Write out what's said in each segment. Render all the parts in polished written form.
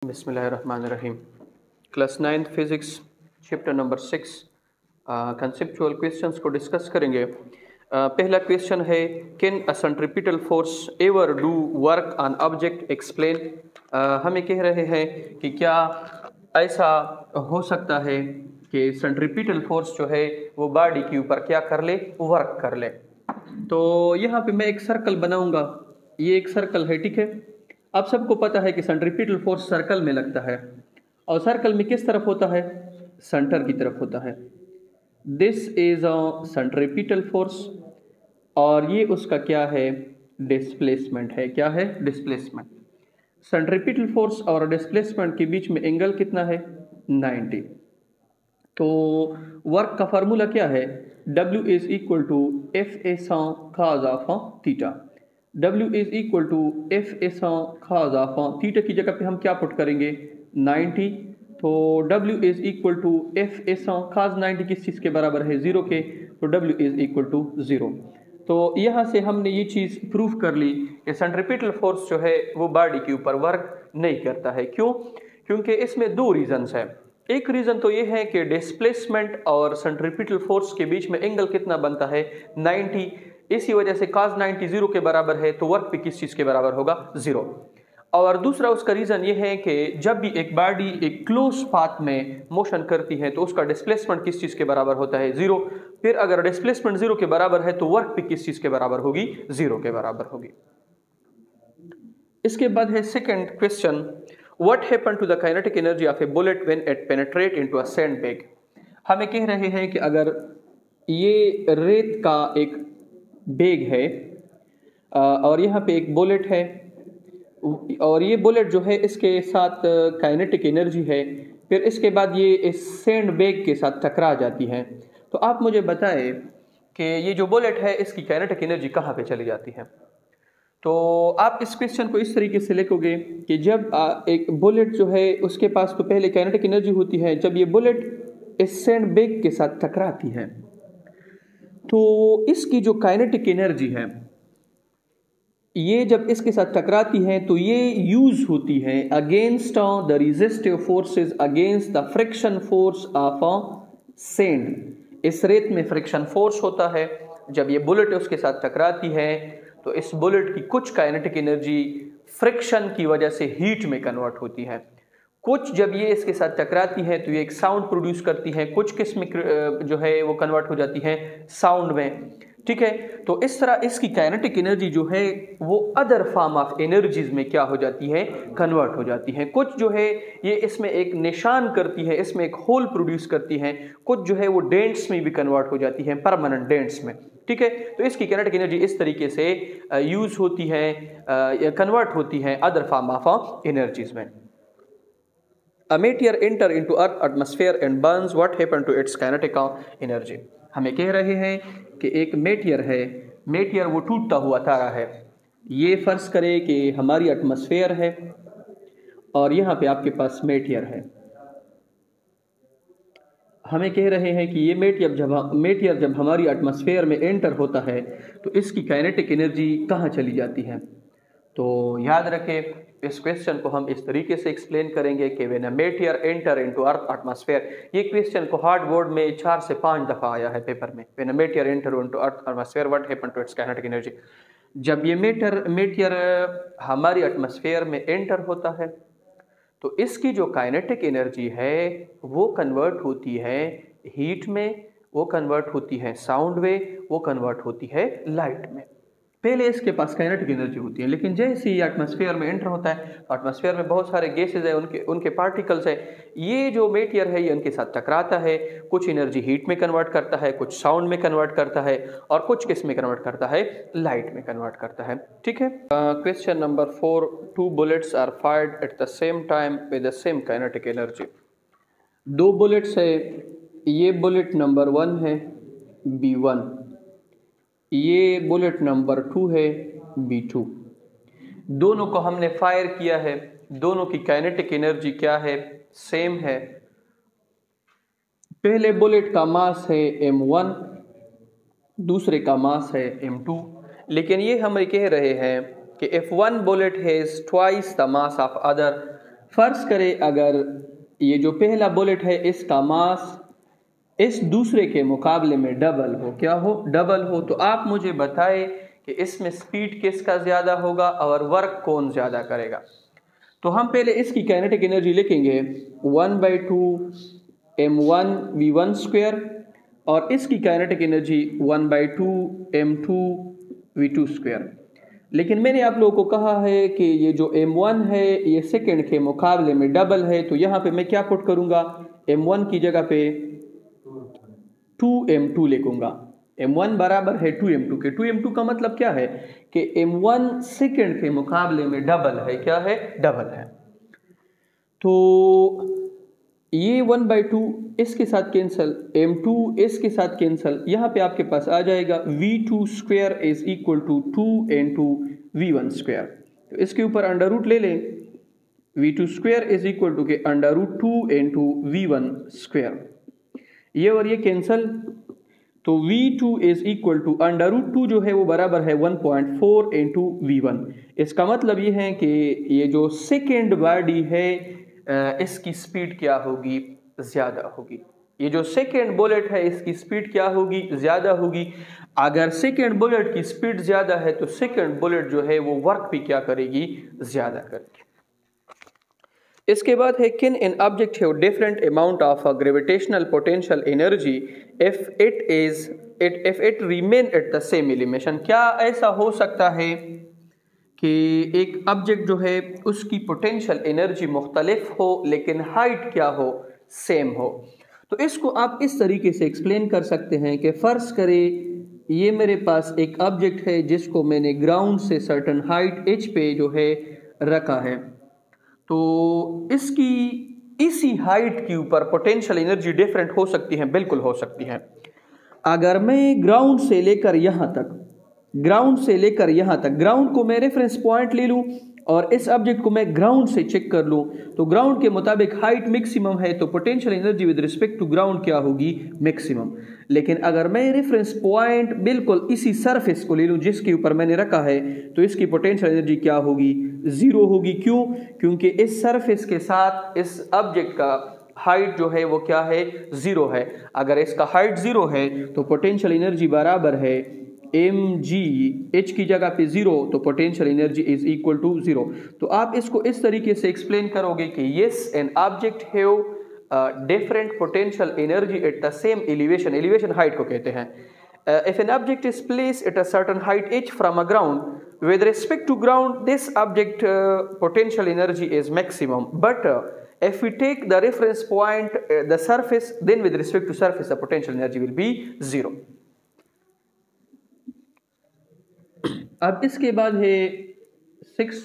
बिस्मिल्लाहिर्रहमानिर्रहीम। Class 9th physics chapter number 6 conceptual questions को discuss करेंगे। पहला क्वेश्चन है, can a centripetal force ever do work on object explain. हमें कह रहे हैं कि क्या ऐसा हो सकता है कि सेंट्रीपिटल फोर्स जो है वो बॉडी के ऊपर क्या कर ले, वर्क कर ले। तो यहाँ पे मैं एक सर्कल बनाऊंगा, ये एक सर्कल है, ठीक है। आप सबको पता है कि सेंट्रीपिटल फोर्स सर्कल में लगता है और सर्कल में किस तरफ होता है, सेंटर की तरफ होता है। This is a centripetal force और ये उसका क्या है, डिस्प्लेसमेंट है। क्या है, डिस्प्लेसमेंट। सेंट्रीपिटल फोर्स और डिस्प्लेसमेंट के बीच में एंगल कितना है, 90। तो वर्क का फार्मूला क्या है, W is equal to F S cos of theta. W is equal to F S cos of theta की जगह पे हम क्या पुट करेंगे, 90। तो W is equal to F S cos 90 किस चीज़ के बराबर है, 0 के। तो W इज इक्वल टू 0। तो यहाँ से हमने ये चीज़ प्रूफ कर ली कि सेंट्रीपिटल फोर्स जो है वो बॉडी के ऊपर वर्क नहीं करता है। क्यों? क्योंकि इसमें दो रीजंस है। एक रीज़न तो ये है कि डिस्प्लेसमेंट और सेंट्रीपिटल फोर्स के बीच में एंगल कितना बनता है, 90। इसी वजह से cos 90 0 के बराबर है, तो वर्क भी किस चीज़ के बराबर होगा, 0। और दूसरा उसका रीज़न ये है कि जब भी एक बॉडी एक क्लोज पाथ में मोशन करती है तो उसका डिस्प्लेसमेंट किस चीज़ के बराबर होता है, 0। फिर अगर डिस्प्लेसमेंट 0 के बराबर है तो वर्क भी किस चीज़ के बराबर होगी, 0 के बराबर होगी। इसके बाद है second question, What happened to the kinetic energy of a bullet when it penetrate into a sandbag? हमें कह रहे हैं कि अगर ये रेत का एक बैग है और यहाँ पे एक बुलेट है और ये बुलेट जो है इसके साथ काइनेटिक एनर्जी है, फिर इसके बाद ये इस सैंड बैग के साथ टकरा जाती है। तो आप मुझे बताएं कि ये जो बुलेट है इसकी काइनेटिक एनर्जी कहाँ पे चली जाती है। तो आप इस क्वेश्चन को इस तरीके से लिखोगे कि जब एक बुलेट जो है उसके पास तो पहले काइनेटिक एनर्जी होती है, जब ये बुलेट इस सैंड बैग के साथ टकराती है तो इसकी जो काइनेटिक एनर्जी है ये जब इसके साथ टकराती है तो ये यूज होती है against the resistive forces against the friction force of sand. इस रेत में फ्रिक्शन फोर्स होता है, जब ये बुलेट उसके साथ टकराती है तो इस बुलेट की कुछ काइनेटिक एनर्जी फ्रिक्शन की वजह से हीट में कन्वर्ट होती है। कुछ जब ये इसके साथ टकराती है तो ये एक साउंड प्रोड्यूस करती है, कुछ किस में जो है वो कन्वर्ट हो जाती है साउंड में, ठीक है। तो इस तरह इसकी काइनेटिक एनर्जी जो है वो अदर फॉर्म ऑफ एनर्जीज में क्या हो जाती है, कन्वर्ट हो जाती है। कुछ जो है ये इसमें एक निशान करती है, इसमें एक होल प्रोड्यूस करती है, कुछ जो है वो डेंट्स में भी कन्वर्ट हो जाती है, परमानेंट डेंट्स में, ठीक है। तो इसकी काइनेटिक एनर्जी इस तरीके से यूज होती है या कन्वर्ट होती है अदर फॉर्म ऑफ एनर्जीज में। A meteor enter into Earth atmosphere and burns. What happened to its kinetic energy? हमें कह रहे हैं कि एक मेटियर है, मेटियर वो टूटता हुआ तारा है। ये फर्ज करे कि हमारी एटमॉस्फेयर है और यहाँ पे आपके पास मेटियर है। हमें कह रहे हैं कि ये मेटियर जब हमारी एटमॉस्फेयर में एंटर होता है तो इसकी काइनेटिक एनर्जी कहाँ चली जाती है। तो याद रखें, इस क्वेश्चन को हम इस तरीके से एक्सप्लेन करेंगे कि when a meteor enter into earth atmosphere. ये क्वेश्चन को हार्ड बोर्ड में 4 से 5 दफ़ा आया है पेपर में। When a meteor enter into earth atmosphere what happened to its kinetic energy. जब ये मेटियर हमारी एटमॉस्फेयर में एंटर होता है तो इसकी जो काइनेटिक एनर्जी है वो कन्वर्ट होती है हीट में, वो कन्वर्ट होती है साउंड में, वो कन्वर्ट होती है लाइट में। पहले इसके पास काइनेटिक एनर्जी होती है, लेकिन जैसे ही एटमॉस्फेयर में एंटर होता है तो एटमॉस्फेयर में बहुत सारे गैसेज है, उनके पार्टिकल्स है। ये जो मेटियर है ये उनके साथ टकराता है, कुछ एनर्जी हीट में कन्वर्ट करता है, कुछ साउंड में कन्वर्ट करता है और कुछ किस में कन्वर्ट करता है, लाइट में कन्वर्ट करता है, ठीक है। Question number 4, 2 bullets are fired at the same time with the same kinetic energy. 2 bullets है, ये बुलेट नंबर 1 है B1, ये बुलेट नंबर 2 है B2। दोनों को हमने फायर किया है, दोनों की काइनेटिक एनर्जी क्या है, सेम है। पहले बुलेट का मास है M1, दूसरे का मास है M2, लेकिन ये हम कह रहे हैं कि if one bullet has twice the mass of other फर्ज करें अगर ये जो पहला बुलेट है इसका मास इस दूसरे के मुकाबले में डबल हो, क्या हो, डबल हो, तो आप मुझे बताएं कि इसमें स्पीड किसका ज़्यादा होगा और वर्क कौन ज़्यादा करेगा। तो हम पहले इसकी काइनेटिक एनर्जी लिखेंगे 1/2 m1v1 और इसकी काइनेटिक एनर्जी 1/2 m2v2। लेकिन मैंने आप लोगों को कहा है कि ये जो m1 है ये सेकंड के मुकाबले में डबल है, तो यहाँ पे मैं क्या पुट करूँगा, m1 की जगह पे 2m2 लिखूंगा। m1 बराबर है 2m2 के। 2m2 का मतलब क्या है कि m1 सेकंड के मुकाबले में डबल है, क्या है, डबल है। तो ये 1/2 इसके साथ कैंसल, m2 इसके साथ कैंसल, यहाँ पे आपके पास आ जाएगा v2 square is equal to 2 into v1 square. तो इसके ऊपर अंडर रूट ले लें, v2 square is equal to के under root 2 into v1 square, ये और ये कैंसल, तो v2 is equal to under root 2 जो है वो बराबर है 1.4 into v1। इसका मतलब ये है कि ये जो सेकेंड बॉडी है इसकी स्पीड क्या होगी, ज़्यादा होगी। ये जो सेकेंड बुलेट है इसकी स्पीड क्या होगी, ज़्यादा होगी। अगर सेकेंड बुलेट की स्पीड ज़्यादा है तो सेकेंड बुलेट जो है वो वर्क भी क्या करेगी, ज़्यादा करेगी। इसके बाद है can an object have different amount of gravitational potential energy if it remain at the same elevation. क्या ऐसा हो सकता है कि एक ऑब्जेक्ट जो है उसकी पोटेंशियल एनर्जी मुख्तलिफ हो लेकिन हाइट क्या हो, सेम हो। तो इसको आप इस तरीके से एक्सप्लेन कर सकते हैं कि फ़र्ज़ करें ये मेरे पास एक ऑब्जेक्ट है जिसको मैंने ग्राउंड से सर्टन हाइट h पे जो है रखा है, तो इसकी इसी हाइट के ऊपर पोटेंशियल एनर्जी डिफरेंट हो सकती है, बिल्कुल हो सकती है। अगर मैं ग्राउंड से लेकर यहाँ तक ग्राउंड को मैं रेफरेंस पॉइंट ले लूँ और इस ऑब्जेक्ट को मैं ग्राउंड से चेक कर लूँ, तो ग्राउंड के मुताबिक हाइट मैक्सिमम है तो potential energy with respect to ground क्या होगी, मैक्सिमम। लेकिन अगर मैं रेफरेंस पॉइंट बिल्कुल इसी सरफेस को ले लूँ जिसके ऊपर मैंने रखा है, तो इसकी पोटेंशियल एनर्जी क्या होगी, ज़ीरो होगी। क्यों? क्योंकि इस सरफेस के साथ इस ऑब्जेक्ट का हाइट जो है वो क्या है, ज़ीरो है। अगर इसका हाइट ज़ीरो है तो पोटेंशियल एनर्जी बराबर है mg, h की जगह पे 0, तो potential energy is equal to 0। तो आप इसको इस तरीके से एक्सप्लेन करोगे कि yes an object have different potential energy at the same elevation, elevation height को कहते हैं। If an object is placed at a certain height h from a ground with respect to ground, this object potential energy is maximum, but if we take the reference point the surface, then with respect to surface the potential energy will be 0। अब इसके बाद है 6,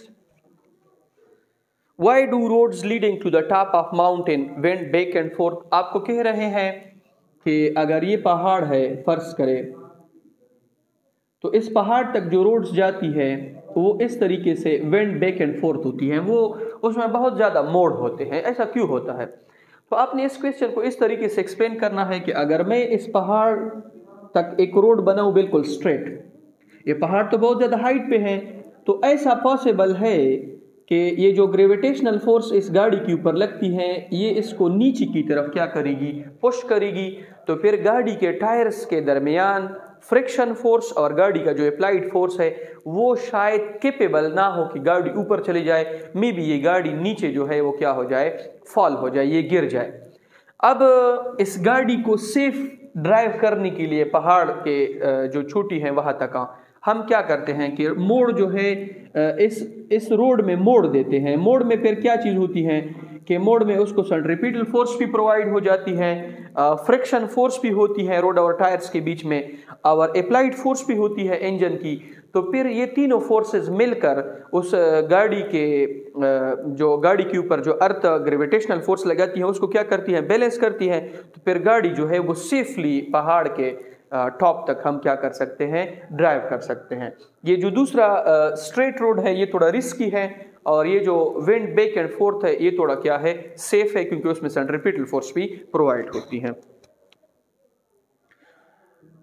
why do roads leading to the top of mountain went back and forth। आपको कह रहे हैं कि अगर ये पहाड़ है फर्ज करें, तो इस पहाड़ तक जो रोड्स जाती है वो इस तरीके से वेंट बैक एंड फोर्थ होती हैं, वो उसमें बहुत ज़्यादा मोड़ होते हैं। ऐसा क्यों होता है? तो आपने इस क्वेश्चन को इस तरीके से एक्सप्लेन करना है कि अगर मैं इस पहाड़ तक एक रोड बनाऊं बिल्कुल स्ट्रेट, ये पहाड़ तो बहुत ज़्यादा हाइट पे है, तो ऐसा पॉसिबल है कि ये जो ग्रेविटेशनल फोर्स इस गाड़ी के ऊपर लगती है ये इसको नीचे की तरफ क्या करेगी, पुश करेगी। तो फिर गाड़ी के टायर्स के दरमियान फ्रिक्शन फोर्स और गाड़ी का जो अप्लाइड फोर्स है वो शायद कैपेबल ना हो कि गाड़ी ऊपर चली जाए, मे बी ये गाड़ी नीचे जो है वो क्या हो जाए, फॉल हो जाए, ये गिर जाए। अब इस गाड़ी को सेफ ड्राइव करने के लिए पहाड़ के जो चोटी है वहाँ तक हम क्या करते हैं कि मोड़ जो है इस रोड में मोड़ देते हैं। मोड़ में फिर क्या चीज़ होती है कि मोड़ में उसको सेंट्रीपिटल फोर्स भी प्रोवाइड हो जाती है, फ्रिक्शन फोर्स भी होती है रोड और टायर्स के बीच में, और अप्लाइड फोर्स भी होती है इंजन की। तो फिर ये तीनों फोर्सेस मिलकर उस गाड़ी के जो गाड़ी के ऊपर जो अर्थ ग्रेविटेशनल फोर्स लगाती है उसको क्या करती है, बैलेंस करती है। तो फिर गाड़ी जो है वो सेफली पहाड़ के टॉप तक हम क्या कर सकते हैं, ड्राइव कर सकते हैं। ये जो दूसरा स्ट्रेट रोड है ये थोड़ा रिस्की है, और ये जो विंड बैक एंड फोर्थ है ये थोड़ा क्या है, सेफ है, क्योंकि उसमें सेंट्रीपिटल फोर्स भी प्रोवाइड होती है।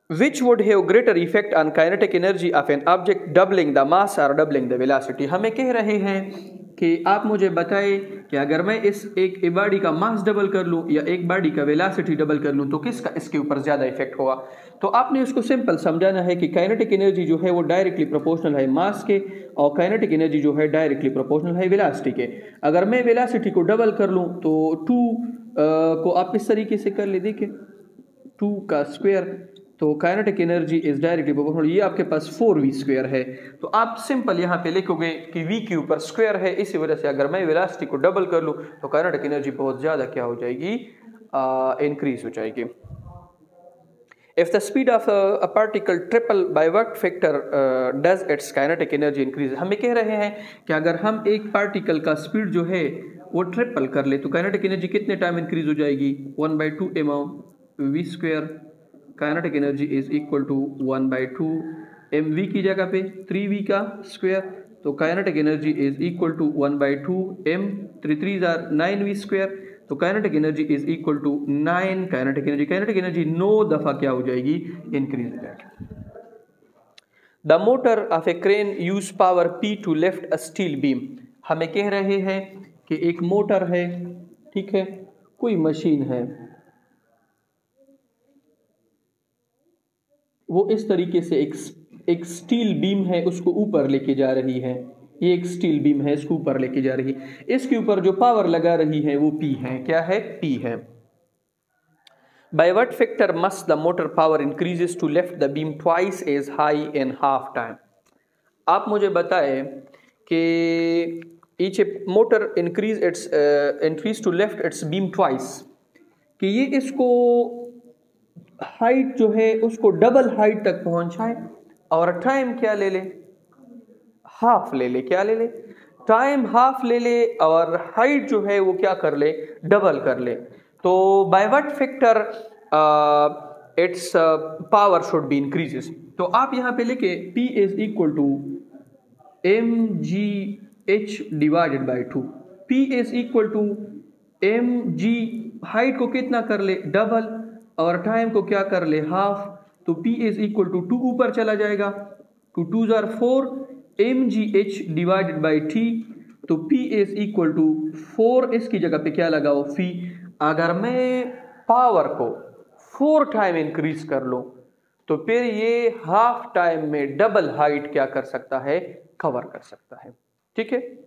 which would have greater effect on kinetic energy of an object doubling the mass or doubling the velocity। हमें कह रहे हैं कि आप मुझे बताएं कि अगर मैं इस एक बॉडी का मास डबल कर लूं या एक बॉडी का वेलोसिटी डबल कर लूं तो किसका इसके ऊपर ज़्यादा इफेक्ट होगा। तो आपने उसको सिंपल समझाना है कि काइनेटिक एनर्जी जो है वो डायरेक्टली प्रोपोर्शनल है मास के और काइनेटिक एनर्जी जो है डायरेक्टली प्रोपोर्शनल है वेलोसिटी के। अगर मैं वेलोसिटी को डबल कर लूं तो 2 को आप इस तरीके से कर ले, देखिए 2 का स्क्वायर, तो kinetic energy is directly proportional, ये आपके पास 4v स्क्वायर है। तो आप सिंपल यहाँ पे लिखोगे कि v के ऊपर स्क्वायर है, इसी वजह से अगर मैं वेलोसिटी को डबल कर लूँ तो काइनेटिक एनर्जी बहुत ज़्यादा क्या हो जाएगी, इंक्रीज हो जाएगी। If the speed of a particle triple by what factor does its kinetic energy increase। हमें कह रहे हैं कि अगर हम एक पार्टिकल का स्पीड जो है वो ट्रिपल कर ले तो काइनेटिक एनर्जी कितने टाइम इंक्रीज हो जाएगी, 1/2 mv square. Kinetic energy is equal to 1/2 mv की जगह पे 3v का स्क्वायर, तो kinetic energy is equal to 1/2 m 3 3 9v square, तो kinetic energy is equal to 9 kinetic energy 9 दफा क्या हो जाएगी, इंक्रीज हो जाएगी। The motor of a crane use power P to lift a steel beam. हमें कह रहे हैं कि एक मोटर है, ठीक है, कोई मशीन है, वो इस तरीके से एक स्टील बीम है उसको ऊपर लेके जा रही है, ये एक स्टील बीम है इसको ऊपर लेके जा रही है, इसके ऊपर जो पावर लगा रही है वो P है। क्या है, P है। By what factor must the motor power increases to lift the beam twice as high in half time. आप मुझे बताएं कि each motor increase to lift its beam twice, कि ये इसको हाइट जो है उसको डबल हाइट तक पहुंचाए और टाइम क्या ले ले, हाफ ले ले। क्या ले ले, टाइम हाफ ले ले और हाइट जो है वो क्या कर ले, डबल कर ले। तो by what factor its power should be increases. तो आप यहाँ पे लेके P is equal to mgh divided by 2। P is equal to mg, height को कितना कर ले, डबल, और टाइम को क्या कर ले, हाफ, तो P इज इक्वल टू 2 ऊपर चला जाएगा, 2 2 4 mgh डिवाइडेड बाई t, तो P इज इक्वल टू 4, इसकी जगह पे क्या लगाओ, फी। अगर मैं पावर को 4 टाइम इंक्रीज कर लूँ तो फिर ये हाफ टाइम में डबल हाइट क्या कर सकता है, कवर कर सकता है। ठीक है।